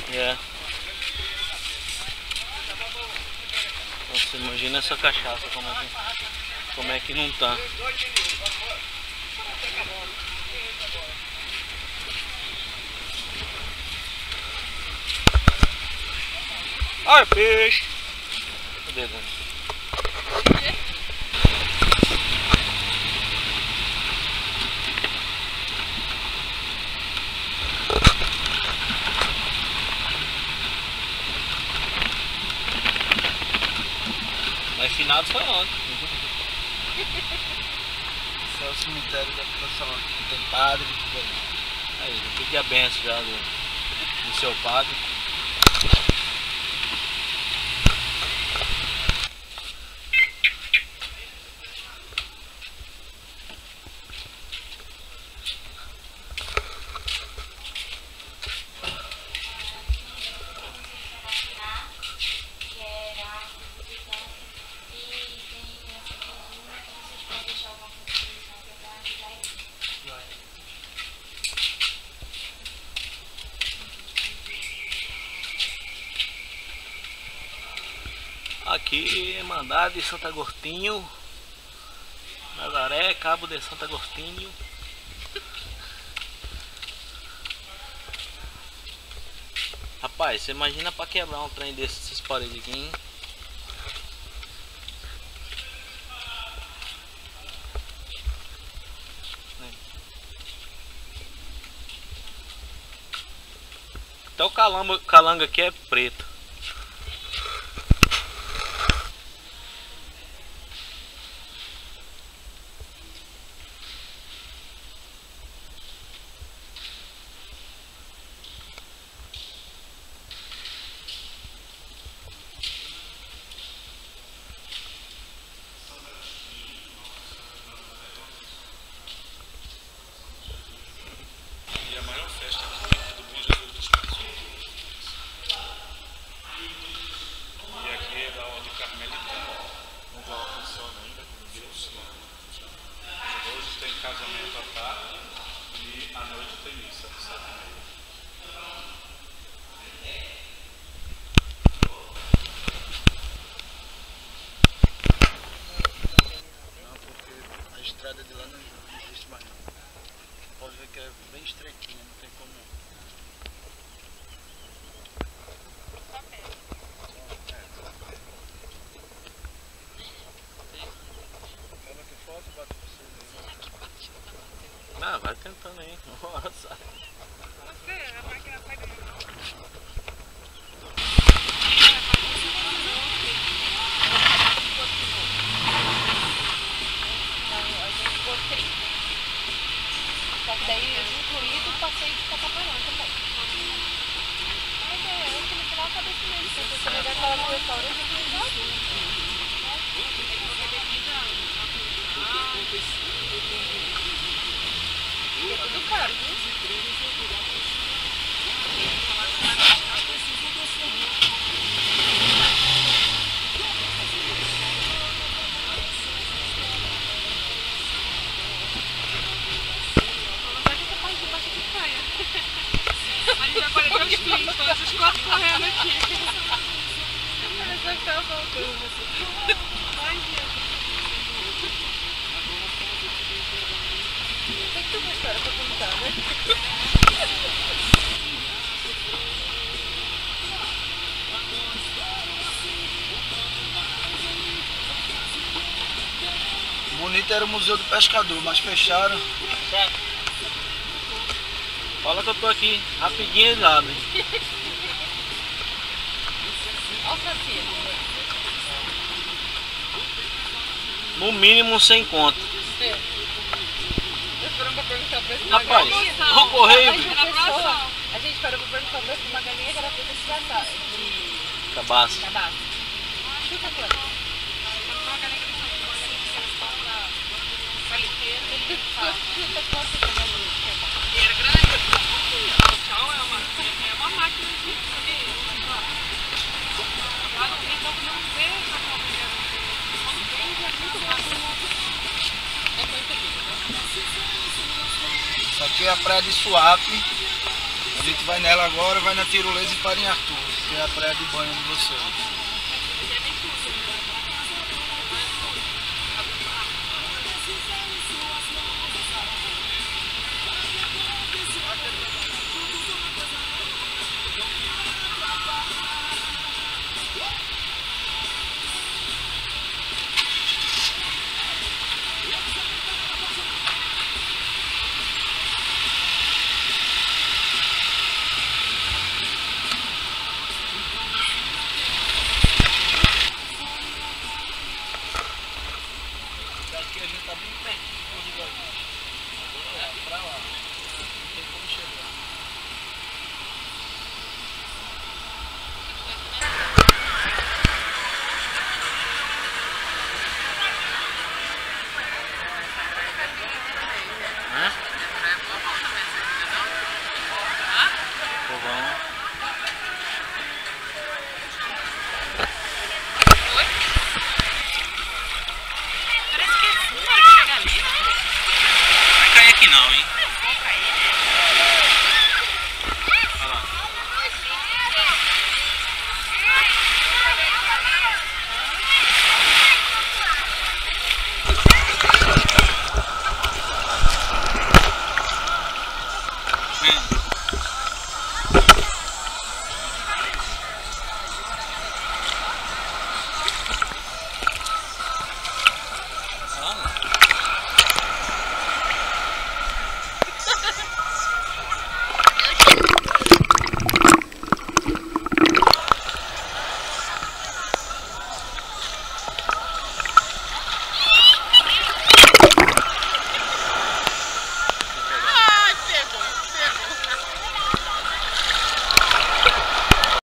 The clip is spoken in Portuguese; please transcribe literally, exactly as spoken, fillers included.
É. Nossa, imagina essa cachaça, como é que, como é que não tá. Olha peixe! Cadê, Dani? Mas finados foi ontem. Esse é o cemitério da Fundação aqui, tem padre, tudo aí. Aí, já pedi a benção já do, do seu padre. Aqui, Irmandade de Santo Agostinho, Nazaré, Cabo de Santo Agostinho. Rapaz, você imagina pra quebrar um trem desses, essas paredes aqui, hein? Até o calamba, calanga aqui é preto. Casamento à tarde e à noite tem missa. Não, porque a estrada de lá não existe mais não. Pode ver que é bem estreitinha, não tem como não. Ela que foto, bate você mesmo. Ah, vai tentando aí. Nossa. Você, a máquina vai dentro. Só que daí eu incluído o passeio de Catamarã também. Mas é, eu que no final acabei com ele. Se você pegar aquela no restaurante, eu tenho sozinho. É tudo caro, viu? A gente vai aparecer os filhos, todos os quatro correndo aqui. Parece que tá voltando. Ai, Deus. Tem que ter uma história pra contar, né? Bonito era o Museu do Pescador, mas fecharam. Fala que eu tô aqui, rapidinho eles abrem. Olha o Francisco. No mínimo sem conto. É. Eu esperando pra perguntar o preço de uma Rapaz, galinha. o correio. A gente, pessoa, a gente parou pra perguntar o preço de uma galinha que era feita de cabaço. De Cabaço. cabaço. Chuta quanto? Chuta quanto que a galinha de cabaço. E era grande? O tchau é uma, é uma máquina de sabia? Lá no Rio não vê essa coisa. Quando vende é muito rápido. É coisa aqui. Isso aqui é a praia de Suape. gente vai nela agora, vai na tirolesa e para em Arthur, que é a praia de banho de vocês.